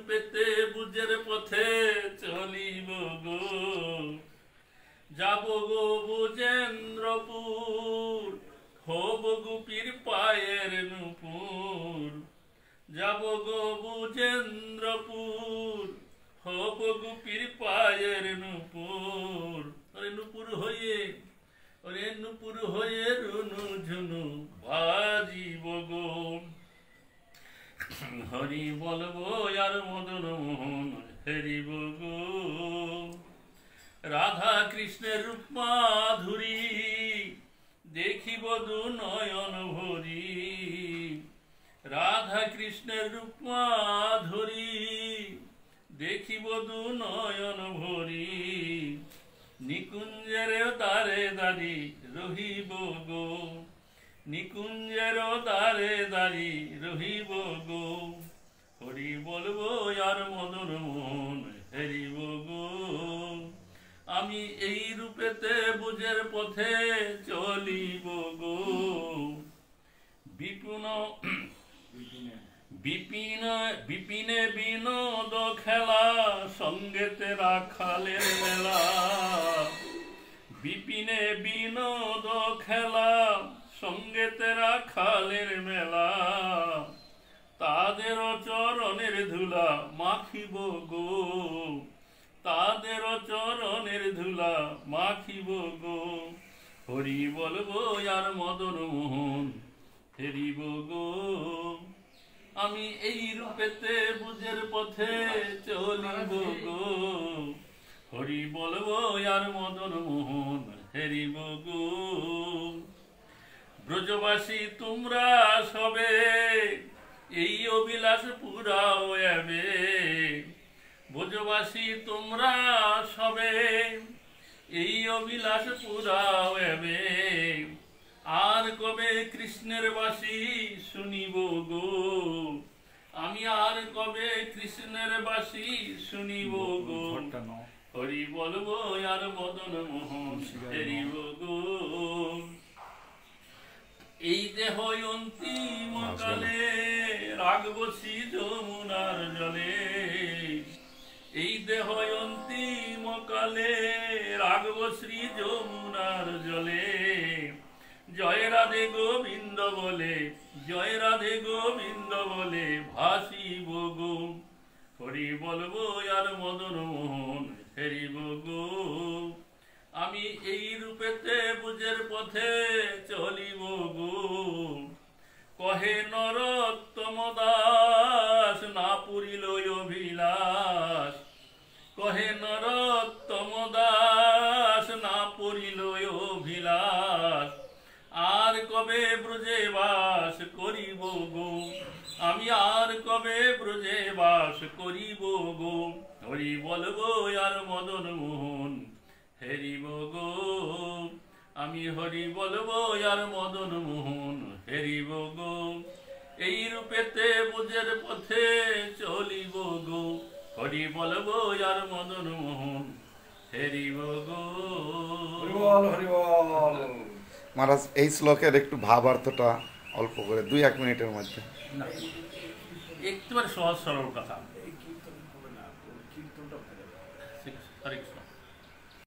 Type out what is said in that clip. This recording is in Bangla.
রূপেতে বুঝের পথে চলিব গো, যাব গো বুজেন্দ্রপুর, হব গুপির পায়ের নুপুর। যাব গো বুজেন্দ্রপুর, হব গুপির পায়ের নুপুর। ওরে নুপুর হয়ে, ওরে নুপুর হয়ে রুনু ঝুনু বাজিব গো। হরি বলবো আর মদন মোহন হেরিব গো। রাধা কৃষ্ণের রূপ মাধুরী দেখিব দু নয়ন ভরি। রাধা কৃষ্ণের রূপ মাধুরী দেখিব দু নয়ন ভরি। নিকুঞ্জের দ্বারে দাঁড়ি রহিব গো, নিকুঞ্জের দ্বারে দাঁড়ি রহিব গো। হরি বলবো আর মদন মোহন হেরিব গো। আমি এই রূপেতে বুঝের পথে চলিব গো। বিপিনে বিনোদ খেলা, সঙ্গেতে রাখালের মেলা। বিপিনে বিনোদ খেলা, সঙ্গেতে রাখালের মেলা। তাদের চরণের ধুলা মাখিব গো, তাদের চরণের ধুলা মাখিব গো। হরি বলবো আর মদন মোহন হেরিব গো। আমি এই রূপেতে বুঝের পথে চলিব গো। হরি বলবো আর মদন মোহন হেরিব গো। ব্রজবাসী তোমরা সবে এই অভিলাষ পুরাও এবে। ব্রজবাসী তোমরা সবে এই অভিলাষ পুরাও এবে। আর কবে কৃষ্ণের বাসী শুনিব গো। আমি আর কবে কৃষ্ণের বাসী শুনিব গো। হরি বলবো আর মদন মোহন হেরিব গো। এই দেহ অন্তিম কালে রাখব শ্রী যমুনার জলে। এই দেহ অন্তিম কালে রাখব শ্রী যমুনার জলে। জয় রাধে গোবিন্দ বলে, জয় রাধে গোবিন্দ বলে ভাসিব গো। হরি বলবো আর মদন মোহন হেরিব গো। আমি এই রূপেতে বুঝের পথে চলিব গো। কহে নরোত্তম দাস না পুরিল অভিলাষ। কহে নরোত্তম দাস না পুরিল অভিলাষ। আর কবে ব্রজে বাস করিব গো। আমি আর কবে ব্রজে বাস করিব গো। হরি বলবো আর মদন মোহন হেরিব গো। আমি হরি বলবো আর মদন মোহন হেরিব গো। এই রূপেতে বুঝের পথে চলিব গো। হরি বলবো আর মদন মোহন হেরিব গো। মহারাজ এই শ্লোকের একটু ভাবার্থটা অল্প করে 2-1 মিনিটের মধ্যে। না, একটু সহজ সরল কথা। হরে কৃষ্ণ।